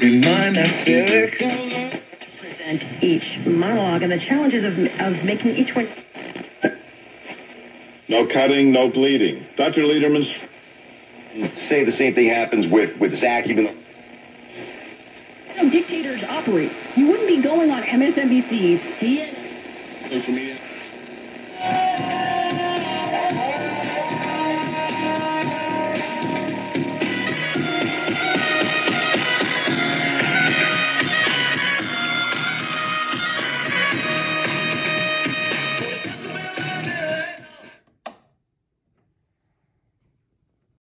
Remind I feel it. Present each monologue and the challenges of making each one. No cutting, no bleeding. Dr. Lederman's... Say the same thing happens with Zach, even though... How dictators operate. You wouldn't be going on MSNBC, CNN... Social media...